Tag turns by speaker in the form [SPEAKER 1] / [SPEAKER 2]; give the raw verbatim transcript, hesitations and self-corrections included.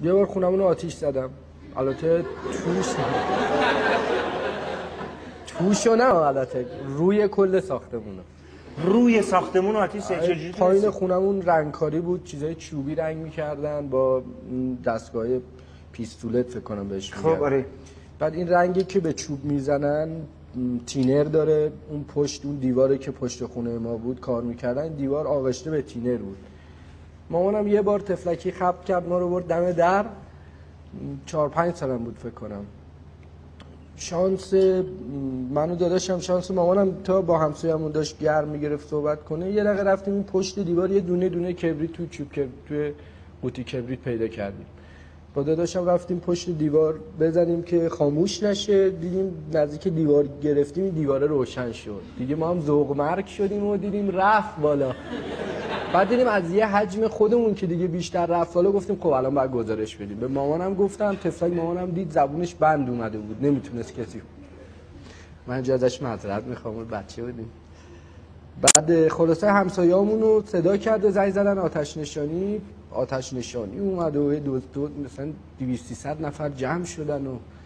[SPEAKER 1] یه بار خونمون رو آتیش زدم، البته توش توشو نه، البته روی کل ساختمونه.
[SPEAKER 2] روی ساختمون آتیش زدی؟ چجوری؟
[SPEAKER 1] پایین خونمون رنگکاری بود، چیزای چوبی رنگ می‌کردن با دستگاه پیستولت فکر کنم بهش میگن.
[SPEAKER 2] خب آره.
[SPEAKER 1] بعد این رنگی که به چوب میزنن تینر داره، اون پشت اون دیواری که پشت خونه ما بود کار میکردن، دیوار آغشته به تینر بود. مامانم یه بار تفلکی خبط کرد ما رو برد دم در، چهار پنج سالم بود فکر کنم. شانس منو داداشم، شانس مامانم تا با همسایه‌مون داشت گرم میگرفت صحبت کنه، یه دقیقه رفتیم این پشت دیوار یه دونه دونه کبریت تو چوب که توی قوطی کبریت پیدا کردیم. با داداشم رفتیم پشت دیوار بزنیم که خاموش نشه، دیدیم نزدیک دیوار گرفتیم این دیواره روشن شد. دیگه ما هم ذوق مرگ شدیم و دیدیم رفت بالا. بعد دیدیم از یه حجم خودمون که دیگه بیشتر رفت بالا، گفتیم خب الان باید گزارش بدیم. به مامانم گفتم، تفلک مامانم دید زبونش بند اومده بود، نمیتونست کسی. من اینجا ازش معذرت میخوام، بچه بودیم. بعد خلاصه همسایه‌مون رو صدا کرد و زنگ زدن آتش نشانی. آتش نشانی اومد و دو دو مثلا دویست سیصد نفر جمع شدن و